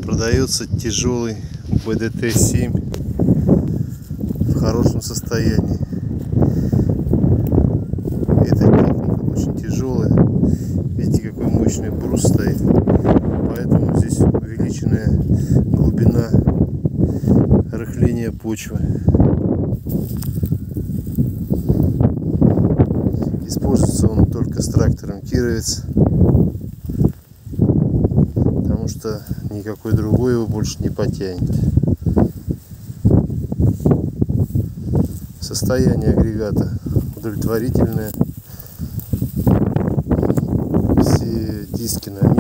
Продается тяжелый БДТ-7 в хорошем состоянии. Эта техника очень тяжелая. Видите, какой мощный брус стоит. Поэтому здесь увеличенная глубина рыхления почвы. Используется он только с трактором Кировец, потому что никакой другой его больше не потянет. Состояние агрегата удовлетворительное. Все диски на месте.